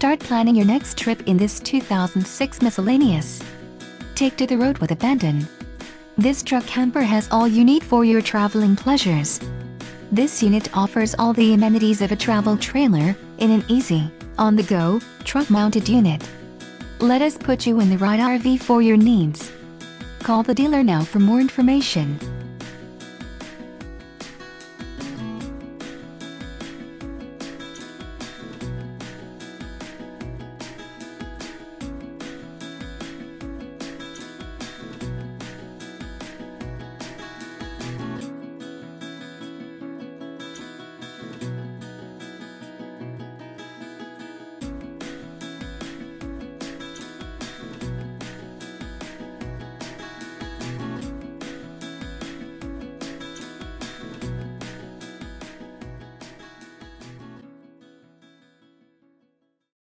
Start planning your next trip in this 2006 Miscellaneous. Take to the road with abandon. This truck camper has all you need for your traveling pleasures. This unit offers all the amenities of a travel trailer in an easy, on-the-go, truck-mounted unit. Let us put you in the right RV for your needs. Call the dealer now for more information.